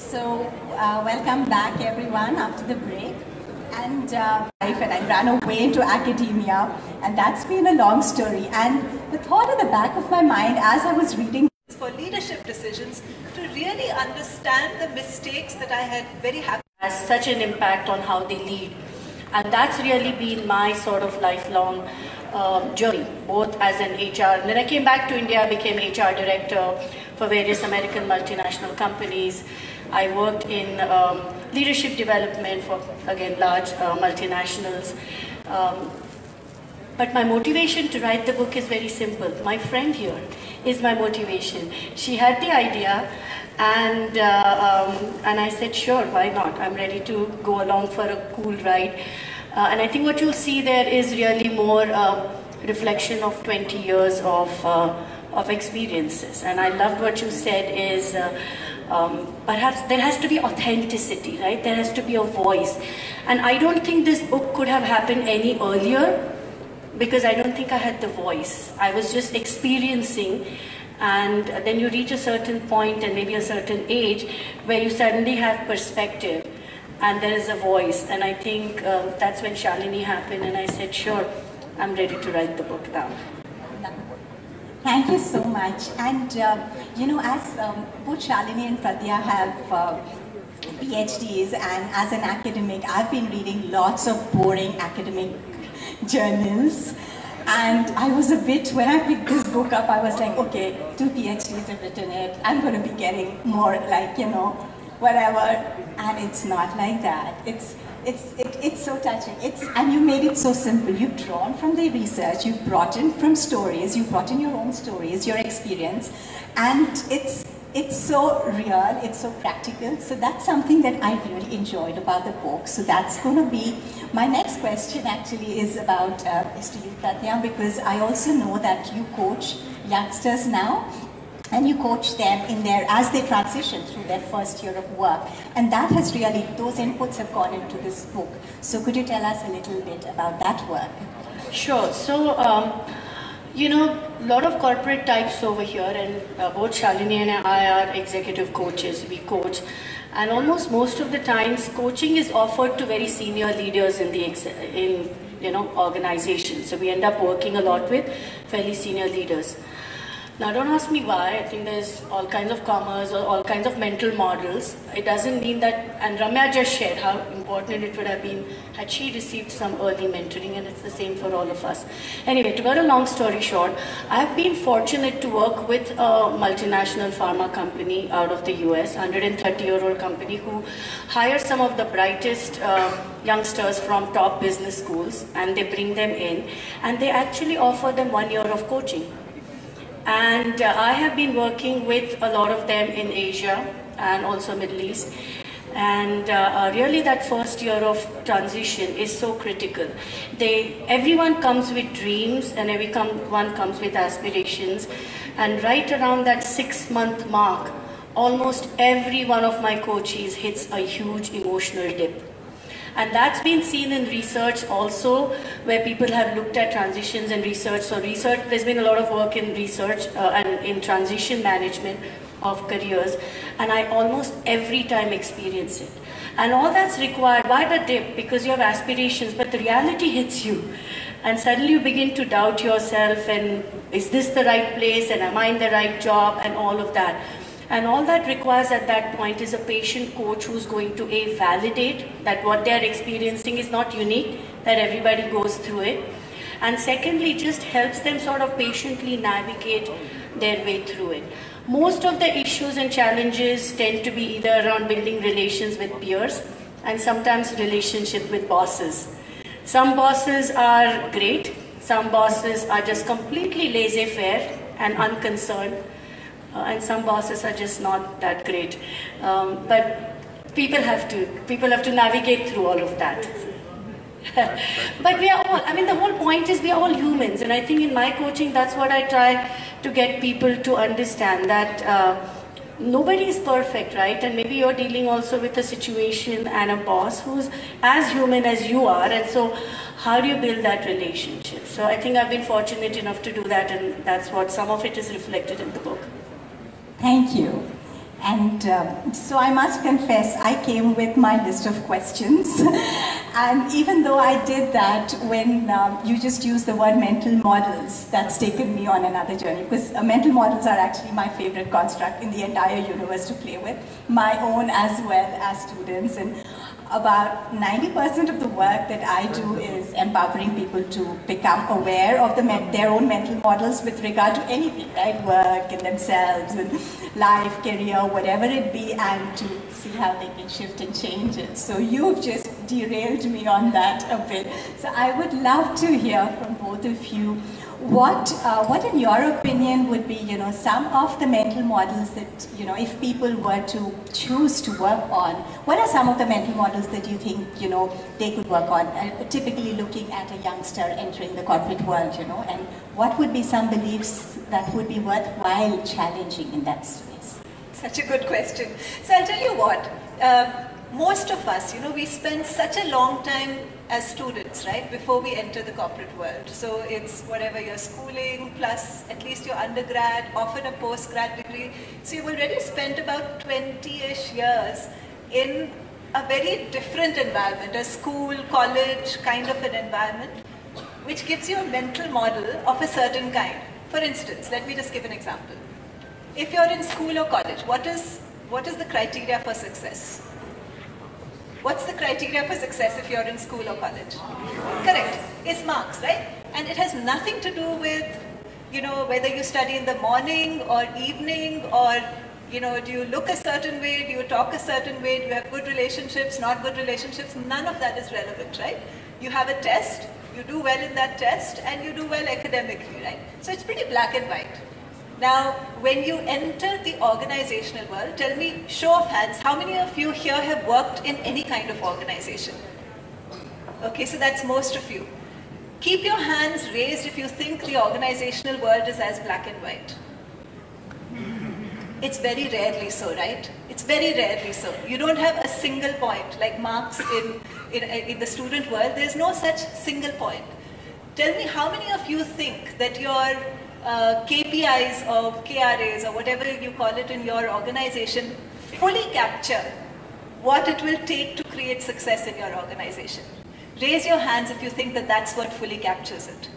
Welcome back everyone after the break. And I ran away into academia, and that's been a long story. And the thought in the back of my mind as I was reading for leadership decisions to really understand the mistakes that I had very happy has such an impact on how they lead. And that's really been my sort of lifelong journey, both as an HR. And then I came back to India, became HR director for various American multinational companies. I worked in leadership development for, again, large multinationals. But my motivation to write the book is very simple. My friend here is my motivation. She had the idea, and I said, sure, why not? I'm ready to go along for a cool ride. And I think what you'll see there is really more reflection of 20 years of experiences. And I loved what you said is perhaps there has to be authenticity, right? There has to be a voice. And I don't think this book could have happened any earlier, because I don't think I had the voice. I was just experiencing, and then you reach a certain point and maybe a certain age where you suddenly have perspective and there is a voice. And I think that's when Shalini happened, and I said, sure, I'm ready to write the book down. Thank you so much. And you know, as both Shalini and Pradnya have PhDs, and as an academic, I've been reading lots of boring academic journals, and I was a bit, when I picked this book up, I was like, okay, 2 PhDs have written it, I'm going to be getting more like, you know, whatever. And it's not like that. It's so touching. And you made it so simple. You've drawn from the research, you've brought in from stories, you've brought in your own stories, your experience, and it's so real, it's so practical. So that's something that I really enjoyed about the book. So that's going to be my next question. Actually, is about is to you, Pradnya, because I also know that you coach youngsters now, and you coach them in as they transition through their first year of work, and that has really, those inputs have gone into this book. So could you tell us a little bit about that work? Sure. So you know, a lot of corporate types over here, and both Shalini and I are executive coaches. We coach, and almost most of the times coaching is offered to very senior leaders in the organizations. So we end up working a lot with fairly senior leaders. Now, don't ask me why. I think there's all kinds of commas or all kinds of mental models. It doesn't mean that, and Ramya just shared how important it would have been had she received some early mentoring, and it's the same for all of us. Anyway, to cut a long story short, I've been fortunate to work with a multinational pharma company out of the US, 130-year-old company, who hires some of the brightest youngsters from top business schools, and they bring them in, and they actually offer them 1 year of coaching. And I have been working with a lot of them in Asia and also Middle East. And really that first year of transition is so critical. Everyone comes with dreams, and everyone comes with aspirations. And right around that 6-month mark, almost every one of my coaches hits a huge emotional dip. And that's been seen in research also, where people have looked at transitions and research. So research, there's been a lot of work in research and in transition management of careers. And I almost every time experience it. And all that's required, why the dip? Because you have aspirations, but the reality hits you. And suddenly you begin to doubt yourself, and is this the right place? And am I in the right job? And all of that. And all that requires at that point is a patient coach who's going to validate that what they're experiencing is not unique, that everybody goes through it. And secondly, just helps them sort of patiently navigate their way through it. Most of the issues and challenges tend to be either around building relations with peers, and sometimes relationship with bosses. Some bosses are great, some bosses are just completely laissez-faire and unconcerned. And some bosses are just not that great, but people have to navigate through all of that. But we are all, I mean, the whole point is we are all humans, and I think in my coaching that's what I try to get people to understand, that nobody is perfect, right? And maybe you're dealing also with a situation and a boss who's as human as you are, and so how do you build that relationship? So I think I've been fortunate enough to do that, and that's what some of it is reflected in the book. Thank you. And so I must confess, I came with my list of questions. And even though I did that, when you just use the word mental models, that's taken me on another journey. Because mental models are actually my favorite construct in the entire universe to play with. My own as well as students. And about 90% of the work that I do is empowering people to become aware of their own mental models with regard to anything, right? Work and themselves and life, career, whatever it be, and to see how they can shift and change it. So you've just derailed me on that a bit. So I would love to hear from both of you what in your opinion would be, some of the mental models that, if people were to choose to work on, what are some of the mental models that you think, they could work on, typically looking at a youngster entering the corporate world, and what would be some beliefs that would be worthwhile challenging in that space? Such a good question. So I'll tell you what, most of us, we spend such a long time as students, right, before we enter the corporate world. So it's whatever your schooling, plus at least your undergrad, often a postgrad degree. So you've already spent about 20-ish years in a very different environment, a school, college kind of an environment, which gives you a mental model of a certain kind. For instance, let me just give an example. If you're in school or college, what is the criteria for success? What's the criteria for success if you're in school or college? Correct. It's marks, right? And it has nothing to do with, whether you study in the morning or evening, or, do you look a certain way, do you talk a certain way, do you have good relationships, not good relationships? None of that is relevant, right? You have a test, you do well in that test, and you do well academically, right? So it's pretty black and white. Now, when you enter the organizational world, tell me, show of hands, how many of you here have worked in any kind of organization? Okay, so that's most of you. Keep your hands raised if you think the organizational world is as black and white. It's very rarely so, right? It's very rarely so. You don't have a single point, like marks in the student world. There's no such single point. Tell me, how many of you think that your KPIs or KRAs or whatever you call it in your organization fully capture what it will take to create success in your organization? Raise your hands if you think that that's what fully captures it.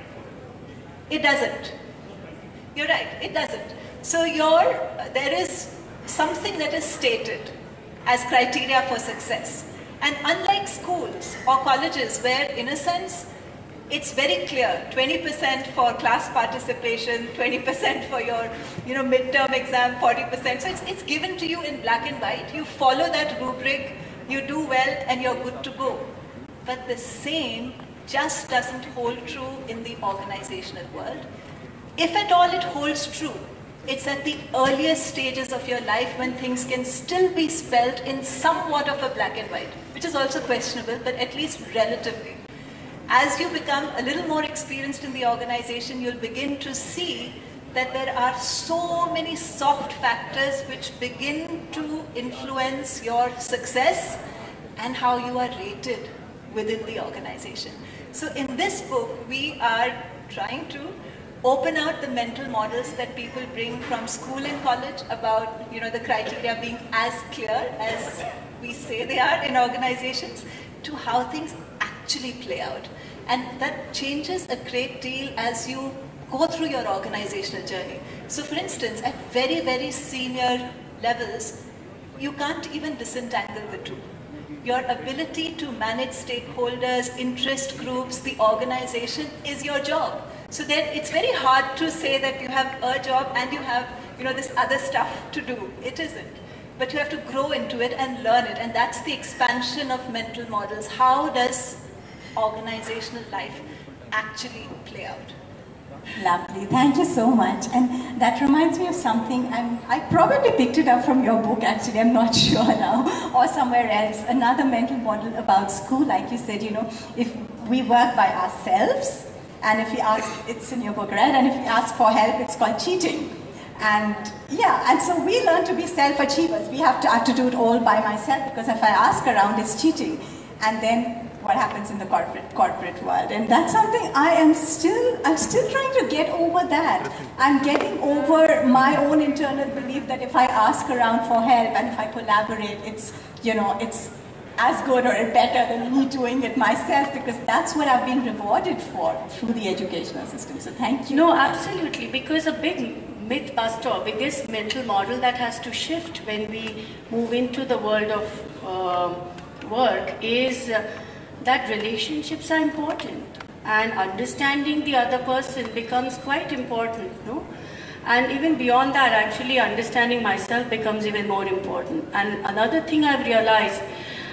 It doesn't. You're right, it doesn't. So there is something that is stated as criteria for success. And unlike schools or colleges where, in a sense, it's very clear, 20% for class participation, 20% for your midterm exam, 40%. So it's given to you in black and white. You follow that rubric, you do well, and you're good to go. But the same just doesn't hold true in the organizational world. If at all it holds true, it's at the earliest stages of your life when things can still be spelled in somewhat of a black and white, which is also questionable, but at least relatively. As you become a little more experienced in the organization, you'll begin to see that there are so many soft factors which begin to influence your success and how you are rated within the organization. So in this book, we are trying to open out the mental models that people bring from school and college about, the criteria being as clear as we say they are in organizations, to how things actually play out. And that changes a great deal as you go through your organizational journey. So for instance, at very, very senior levels, you can't even disentangle the two. Your ability to manage stakeholders, interest groups, the organization is your job. So then it's very hard to say that you have a job and you have, this other stuff to do. It isn't. But you have to grow into it and learn it. And that's the expansion of mental models. How does organizational life actually play out? Lovely, thank you so much. And that reminds me of something, I probably picked it up from your book actually, I'm not sure now, or somewhere else. Another mental model about school, like you said, if we work by ourselves, and if we ask, it's in your book, right? And if we ask for help, it's called cheating. And yeah, and so we learn to be self-achievers. I have to do it all by myself, because if I ask around, it's cheating. And then what happens in the corporate world. And that's something I'm still trying to get over that. I'm getting over my own internal belief that if I ask around for help and if I collaborate, it's, you know, it's as good or better than me doing it myself, because that's what I've been rewarded for through the educational system. So thank you. No, absolutely, because a big myth buster, biggest mental model that has to shift when we move into the world of work is that relationships are important and understanding the other person becomes quite important, no? And even beyond that, actually understanding myself becomes even more important. And another thing I've realized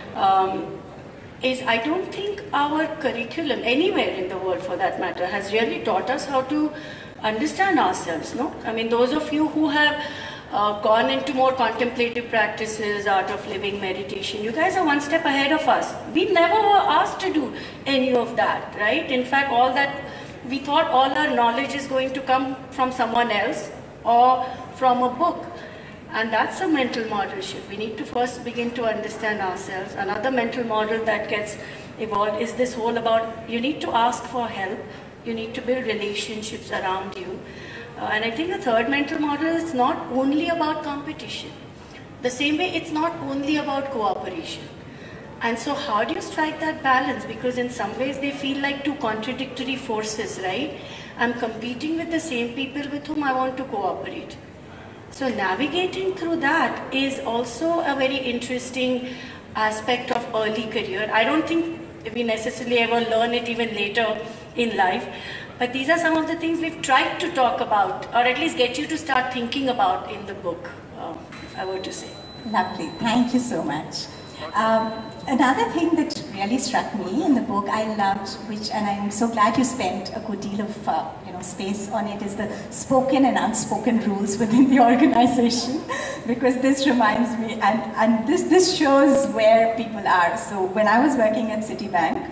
is I don't think our curriculum, anywhere in the world for that matter, has really taught us how to understand ourselves, no? I mean, those of you who have gone into more contemplative practices, art of living, meditation, you guys are one step ahead of us. We never were asked to do any of that, right? In fact, all that, we thought all our knowledge is going to come from someone else or from a book. And that's a mental model shift. We need to first begin to understand ourselves. Another mental model that gets evolved is this whole about you need to ask for help, you need to build relationships around you. And I think the third mental model is not only about competition. The same way it's not only about cooperation. And so how do you strike that balance? Because in some ways they feel like two contradictory forces, right? I'm competing with the same people with whom I want to cooperate. So navigating through that is also a very interesting aspect of early career. I don't think we necessarily ever learn it even later in life. But these are some of the things we've tried to talk about, or at least get you to start thinking about in the book, if I were to say. Lovely, thank you so much. Another thing that really struck me in the book, I loved, which, and I'm so glad you spent a good deal of space on it, is the spoken and unspoken rules within the organization, because this reminds me, and this shows where people are. So when I was working at Citibank,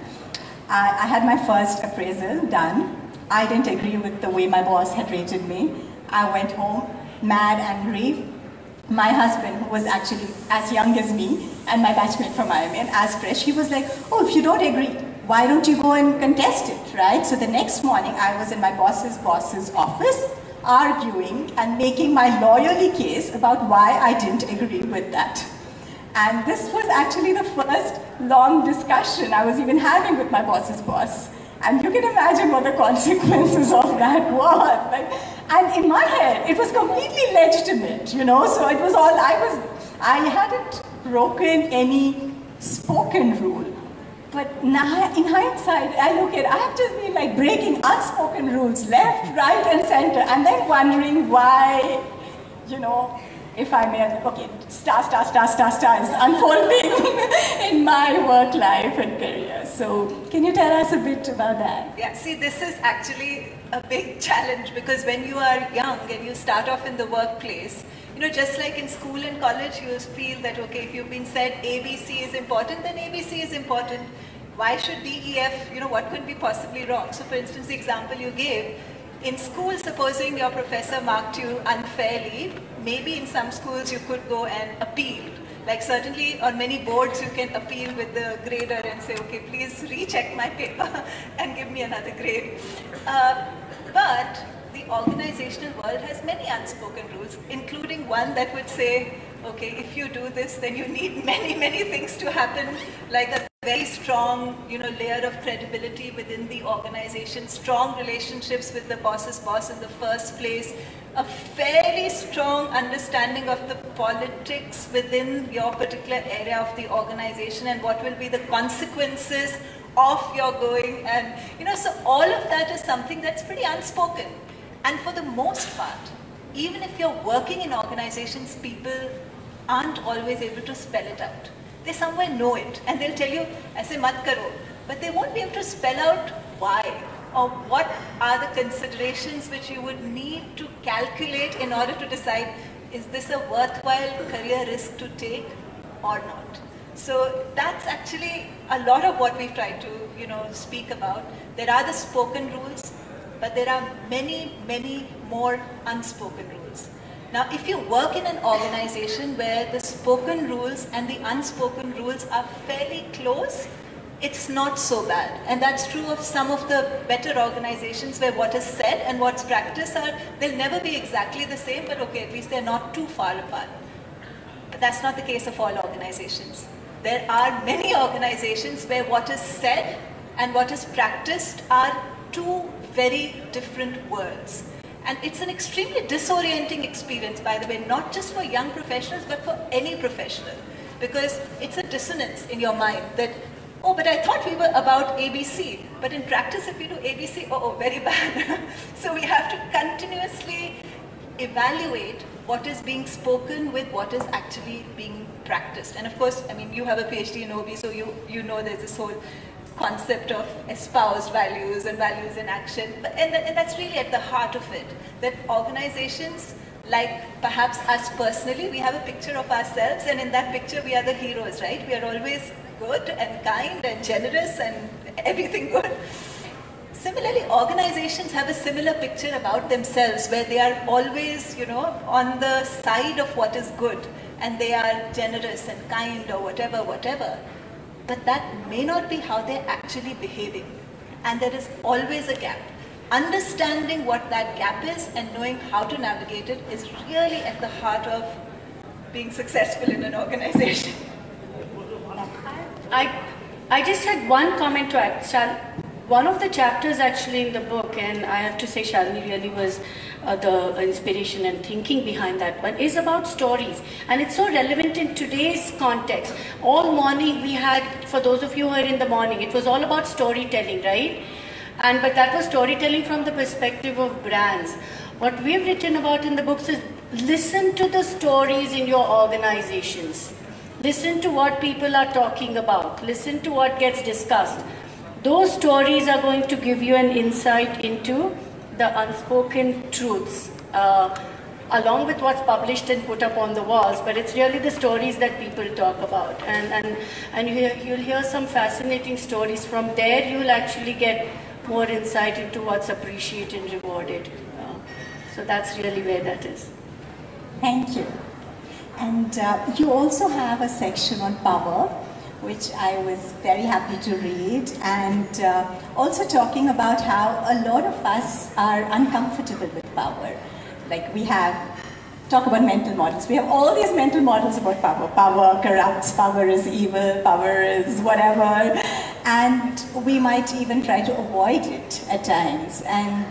I had my first appraisal done. I didn't agree with the way my boss had rated me. I went home mad, angry. My husband, who was actually as young as me, and my batchmate from IMN, as fresh, he was like, oh, if you don't agree, why don't you go and contest it, right? So the next morning, I was in my boss's office, arguing and making my lawyerly case about why I didn't agree with that. And this was actually the first long discussion I was even having with my boss's boss. And you can imagine what the consequences of that was. Like, and in my head, it was completely legitimate, you know, so it was all, I hadn't broken any spoken rule. But now, in hindsight, I have just been like breaking unspoken rules left, right, and center, and then wondering why, you know, if I may, okay, star is unfolding in my work life and career. So can you tell us a bit about that? Yeah, see, this is actually a big challenge, because when you are young and you start off in the workplace, you know, just like in school and college, you feel that, okay, if you've been said ABC is important, then ABC is important. Why should DEF, you know, what could be possibly wrong? So for instance, the example you gave, in school, supposing your professor marked you unfairly, maybe in some schools you could go and appeal. Like certainly on many boards you can appeal with the grader and say, okay, please recheck my paper and give me another grade. But the organizational world has many unspoken rules, including one that would say, okay, if you do this, then you need many things to happen, like a very strong, you know, layer of credibility within the organization, strong relationships with the boss's boss in the first place, a fairly strong understanding of the politics within your particular area of the organization and what will be the consequences of your going, and, you know, so all of that is something that's pretty unspoken. And for the most part, even if you're working in organizations, people aren't always able to spell it out. They somewhere know it, and they'll tell you, aise mat karo, but they won't be able to spell out why, or what are the considerations which you would need to calculate in order to decide, is this a worthwhile career risk to take or not? So that's actually a lot of what we've tried to, you know, speak about. There are the spoken rules, but there are many more unspoken rules. Now, if you work in an organization where the spoken rules and the unspoken rules are fairly close, it's not so bad. And that's true of some of the better organizations where what is said and what's practiced they'll never be exactly the same, but okay, at least they're not too far apart. But that's not the case of all organizations. There are many organizations where what is said and what is practiced are two very different worlds. And it's an extremely disorienting experience, by the way, not just for young professionals, but for any professional. Because it's a dissonance in your mind that, oh, but I thought we were about ABC. But in practice, if we do ABC, oh, very bad. So we have to continuously evaluate what is being spoken with what is actually being practiced. And of course, I mean, you have a PhD in OB, so you know there's this whole concept of espoused values and values in action. And that's really at the heart of it, that organizations, like perhaps us personally, we have a picture of ourselves, and in that picture we are the heroes, right? We are always good and kind and generous and everything good. Similarly, organizations have a similar picture about themselves where they are always, on the side of what is good, and they are generous and kind or whatever. But that may not be how they're actually behaving. And there is always a gap. Understanding what that gap is and knowing how to navigate it is really at the heart of being successful in an organization. I just had one comment to add. One of the chapters actually in the book, and I have to say Shalini really was the inspiration and thinking behind that one, is about stories. And it's so relevant in today's context. All morning we had, for those of you who are in the morning, it was all about storytelling, right? But that was storytelling from the perspective of brands. What we've written about in the books is listen to the stories in your organizations. Listen to what people are talking about. Listen to what gets discussed. Those stories are going to give you an insight into the unspoken truths, along with what's published and put up on the walls, but it's really the stories that people talk about. And you'll hear some fascinating stories. From there, you'll actually get more insight into what's appreciated and rewarded. So that's really where that is. Thank you. And you also have a section on power, which I was very happy to read, and also talking about how a lot of us are uncomfortable with power. Like talk about mental models. We have all these mental models about power. Power corrupts, power is evil, power is whatever, and we might even try to avoid it at times. And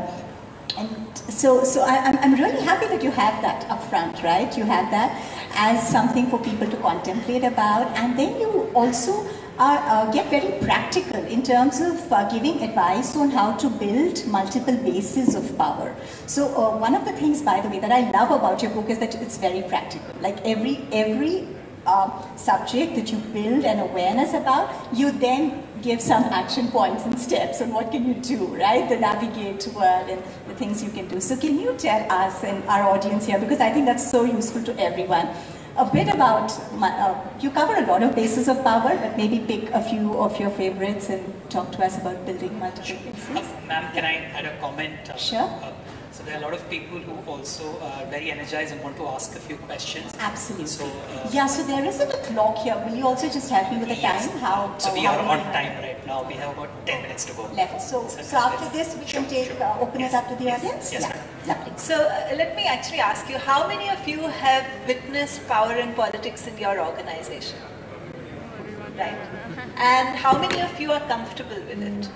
so I'm really happy that you have that up front, right? You have that as something for people to contemplate about, and then you also get very practical in terms of giving advice on how to build multiple bases of power. So one of the things, by the way, that I love about your book is that it's very practical. Like every subject that you build an awareness about, you then give some action points and steps on what can you do, right? The navigate toward and the things you can do. So can you tell us and our audience here, because I think that's so useful to everyone, a bit about, you cover a lot of bases of power, but maybe pick a few of your favorites and talk to us about building multiple bases. Ma'am, can I add a comment? Sure. So there are a lot of people who also are very energized and want to ask a few questions. Absolutely. So, so there isn't a clock here. Will you also just help me with the yes. time? So we are on time right now. We have about 10 minutes to go. Left. So after this, we can open it up to the audience? Yes, yeah. Lovely. So let me actually ask you, how many of you have witnessed power and politics in your organization? Right. And how many of you are comfortable with it?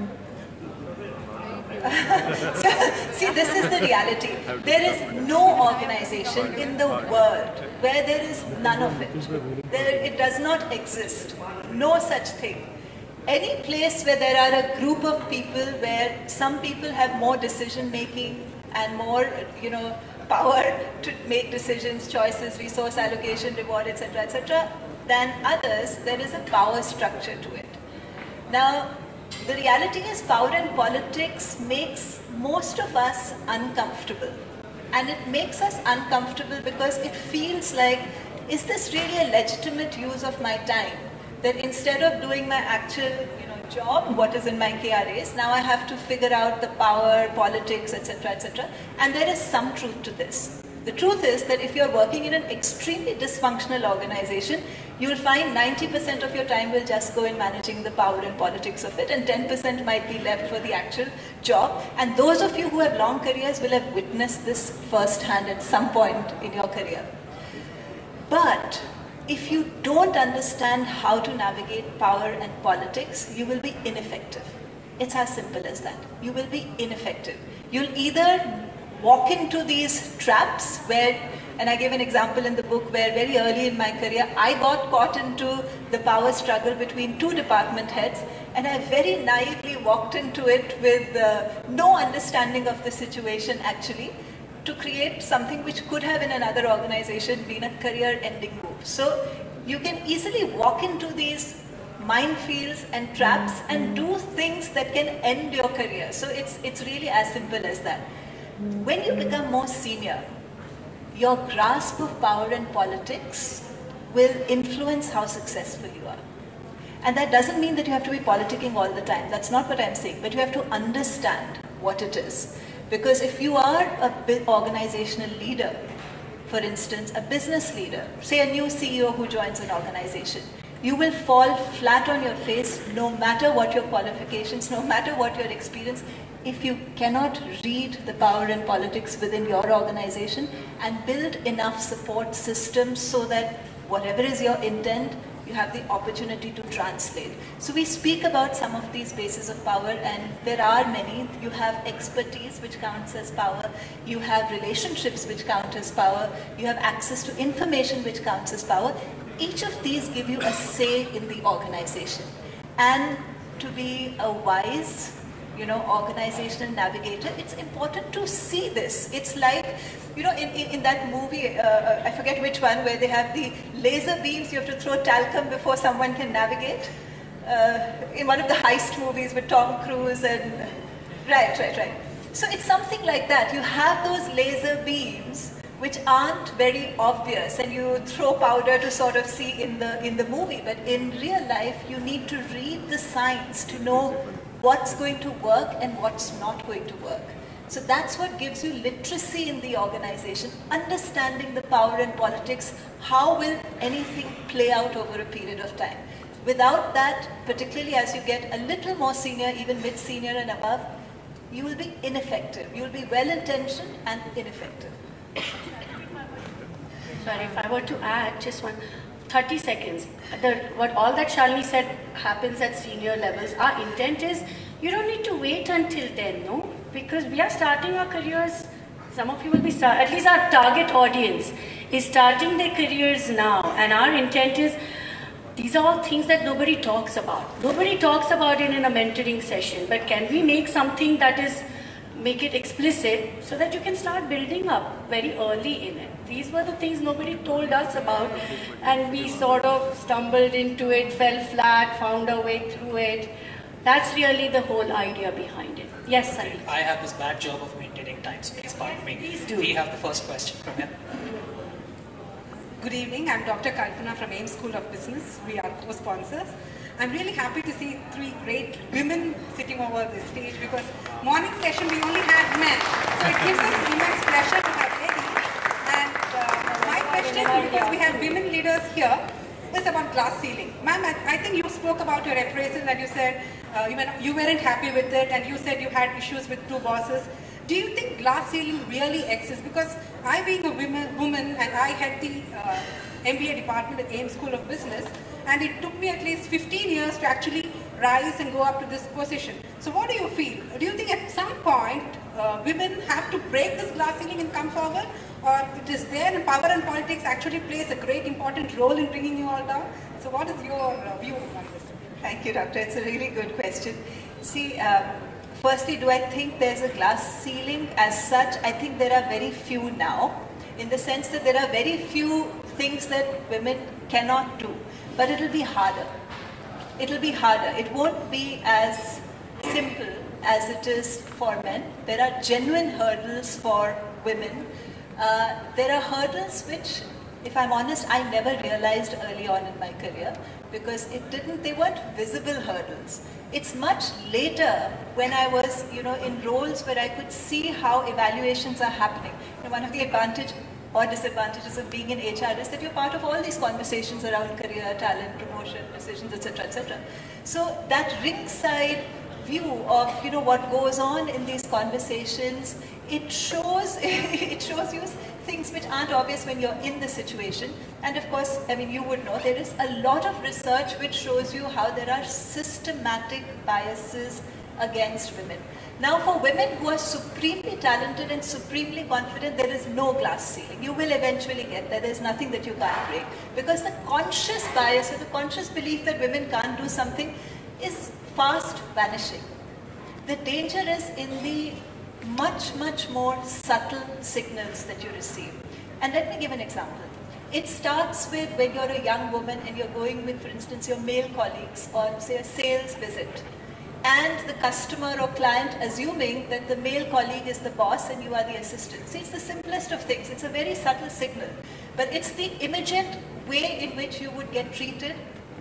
So, see, this is the reality. There is no organization in the world where there is none of it. It does not exist. No such thing. Any place where there are a group of people where some people have more decision making and more, power to make decisions, choices, resource allocation, reward, etc., than others, there is a power structure to it. Now, the reality is power and politics makes most of us uncomfortable. And it makes us uncomfortable because it feels like, is this really a legitimate use of my time? That instead of doing my actual job, what is in my KRAs, now I have to figure out the power, politics, etc. And there is some truth to this. The truth is that if you're working in an extremely dysfunctional organization, you will find 90% of your time will just go in managing the power and politics of it, and 10% might be left for the actual job. And those of you who have long careers will have witnessed this firsthand at some point in your career. But if you don't understand how to navigate power and politics, you will be ineffective. It's as simple as that. You will be ineffective. You'll either walk into these traps where, and I gave an example in the book where very early in my career, I got caught into the power struggle between two department heads, and I very naively walked into it with no understanding of the situation actually, to create something which could have in another organization been a career-ending move. So you can easily walk into these minefields and traps and do things that can end your career. So it's really as simple as that. When you become more senior, your grasp of power and politics will influence how successful you are. And that doesn't mean that you have to be politicking all the time. That's not what I'm saying. But you have to understand what it is. Because if you are a big organizational leader, for instance, a business leader, say a new CEO who joins an organization, you will fall flat on your face no matter what your qualifications, no matter what your experience, if you cannot read the power and politics within your organization and build enough support systems so that whatever is your intent, you have the opportunity to translate. So we speak about some of these bases of power, and there are many. You have expertise, which counts as power. You have relationships, which count as power. You have access to information, which counts as power. Each of these give you a say in the organization. And to be a wise, organizational navigator, it's important to see this. It's like, in that movie, I forget which one, where they have the laser beams, you have to throw talcum before someone can navigate. In one of the heist movies with Tom Cruise and... Right. So it's something like that. You have those laser beams which aren't very obvious, and you throw powder to sort of see in the movie. But in real life, you need to read the signs to know what's going to work and what's not going to work. So that's what gives you literacy in the organization, understanding the power and politics, how will anything play out over a period of time. Without that, particularly as you get a little more senior, even mid-senior and above, you will be ineffective. You will be well-intentioned and ineffective. Sorry, if I were to add just 30 seconds. All that Shalini said happens at senior levels. Our intent is, you don't need to wait until then, no? Because we are starting our careers, some of you will be at least our target audience is starting their careers now. And our intent is, these are all things that nobody talks about. Nobody talks about it in a mentoring session, but can we make something that is, make it explicit so that you can start building up very early in it. These were the things nobody told us about, and we sort of stumbled into it, fell flat, found our way through it. That's really the whole idea behind it. Yes, Sandeep. I have this bad job of maintaining time, so please pardon me. Please do. We have the first question from him. Good evening, I'm Dr. Kalpana from AIM School of Business. We are co-sponsors. I'm really happy to see three great women sitting over the stage, because morning session we only had men. So it gives us immense pleasure to have ladies. And my question, because we have women leaders here, is about glass ceiling. Ma'am, I think you spoke about your appraisal and you said you weren't happy with it, and you said you had issues with two bosses. Do you think glass ceiling really exists? Because I, being a woman, and I had the MBA department at AIM School of Business, and it took me at least 15 years to actually rise and go up to this position. So what do you feel? Do you think at some point women have to break this glass ceiling and come forward? Or it is there, and power and politics actually plays a great important role in bringing you all down? So what is your view on this? Thank you, Doctor. It's a really good question. See, firstly, do I think there's a glass ceiling as such? I think there are very few now, in the sense that there are very few things that women cannot do. But it'll be harder. It'll be harder. It won't be as simple as it is for men. There are genuine hurdles for women. There are hurdles which, if I'm honest, I never realized early on in my career, because they weren't visible hurdles. It's much later when I was, in roles where I could see how evaluations are happening. One of the advantages or disadvantages of being in HR is that you're part of all these conversations around career, talent, promotion, decisions, etc., etc. So that ringside view of what goes on in these conversations, it shows you things which aren't obvious when you're in the situation. And of course, I mean, you would know there is a lot of research which shows you how there are systematic biases against women. Now, for women who are supremely talented and supremely confident, there is no glass ceiling. You will eventually get there. There's nothing that you can't break. Because the conscious bias or the conscious belief that women can't do something is fast vanishing. The danger is in the much, much more subtle signals that you receive. And let me give an example. It starts with when you're a young woman and you're going with, for instance, your male colleagues on, say, a sales visit. And the customer or client assuming that the male colleague is the boss and you are the assistant. See, it's the simplest of things. It's a very subtle signal. But it's the immediate way in which you would get treated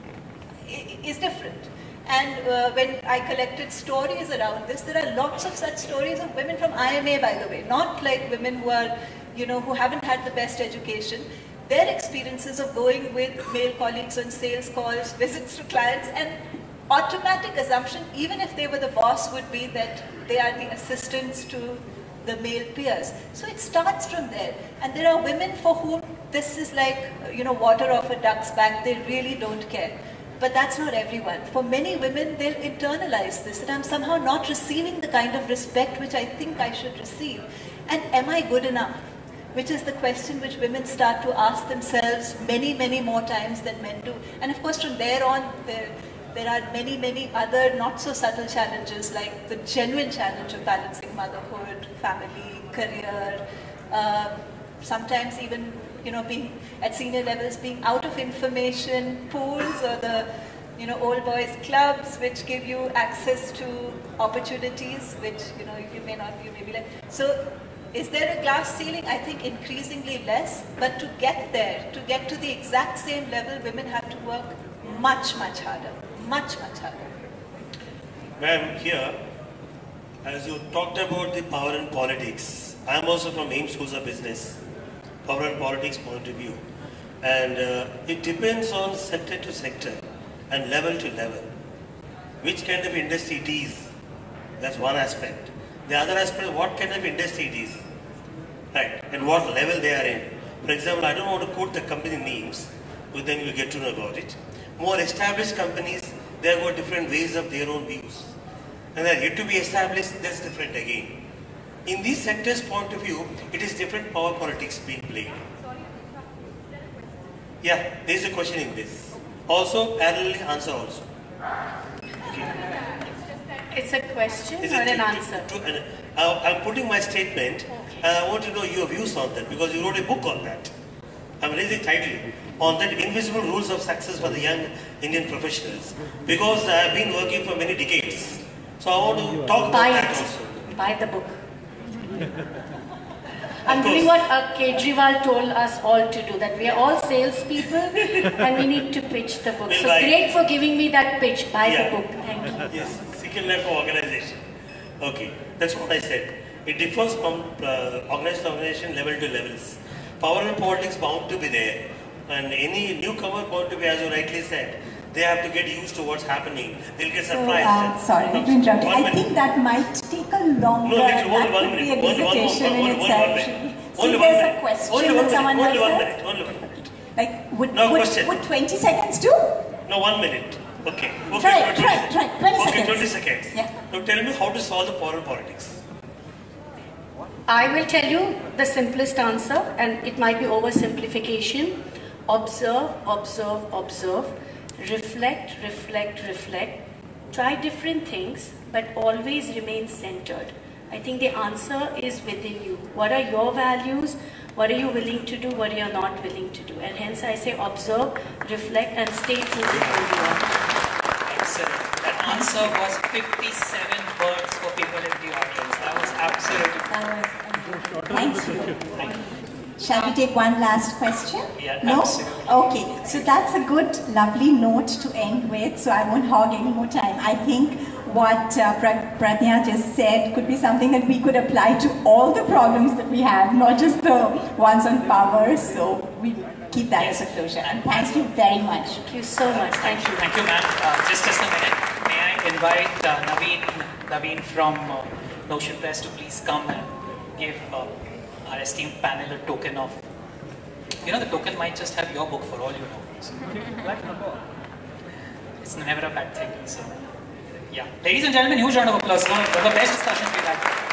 is different. And when I collected stories around this, there are lots of such stories of women from IMA, by the way. Not like women who are, who haven't had the best education. Their experiences of going with male colleagues on sales calls, visits to clients, and automatic assumption, even if they were the boss, would be that they are the assistants to the male peers. So it starts from there. And there are women for whom this is like, water off a duck's back. They really don't care. But that's not everyone. For many women, they'll internalize this, that I'm somehow not receiving the kind of respect which I think I should receive. And am I good enough? Which is the question which women start to ask themselves many, many more times than men do. And of course, from there on, there are many, many other not so subtle challenges, like the genuine challenge of balancing motherhood, family, career, sometimes even being at senior levels, being out of information pools or the old boys clubs which give you access to opportunities which you may be like. So is there a glass ceiling? I think increasingly less, but to get there, to get to the exact same level, women have to work much, much harder. Much, much harder. Ma'am, here, as you talked about the power in politics, I am also from AIMS Schools of Business, power and politics point of view. And it depends on sector to sector and level to level. Which kind of industry it is, that's one aspect. The other aspect, what kind of industry it is, right, and what level they are in. For example, I don't want to quote the company names, but then you get to know about it. More established companies, they have got different ways of their own views. And they are yet to be established, that's different again. In these sectors' point of view, it is different power politics being played. Yeah, there is a question in this. Also, parallelly answer also. Okay. It's a question or an answer? I'm putting my statement, and I want to know your views on that, because you wrote a book on that. I'm raising title on that, Invisible Rules of Success for the Young Indian Professionals, because I have been working for many decades. So I want to talk about that also. Buy the book. I'm doing what Kejriwal told us all to do, that we are all salespeople and we need to pitch the book. So great for giving me that pitch. Buy the book. Thank you. Yes, second level organization. Okay, that's what I said. It differs from organization level to levels. Power and politics bound to be there. And any newcomer point to be, as you rightly said, they have to get used to what's happening. They'll get surprised. So, sorry to interrupt. I think that might take a longer. No, that could be a dissertation in itself. So there's a question that someone has said. Only 1 minute. Like, would 20 seconds do? No, 1 minute. Okay. Try. 20 seconds. Okay, 20 seconds. Yeah. Now tell me how to solve the power and politics. I will tell you the simplest answer, and it might be oversimplification. Observe, observe, observe. Reflect, reflect, reflect. Try different things, but always remain centered. I think the answer is within you. What are your values? What are you willing to do? What are you not willing to do? And hence I say observe, reflect, and stay true to who you are. Excellent. That answer was 57 words for people in the audience. That was absolutely. Thanks you. Shall we take one last question? Yeah, no? absolutely. Okay, so that's a good, lovely note to end with, so I won't hog any more time. I think what Pradnya just said could be something that we could apply to all the problems that we have, not just the ones on power. So we keep that as a closure. And thank you very much. Thank you so much. Thank you, ma'am. Just a minute. May I invite Naveen from Notion Press to please come and give our esteemed panel a token of, the token might just have your book for all you know. So, it's never a bad thing. So, yeah. Ladies and gentlemen, huge round of applause. One of the best discussions we've had.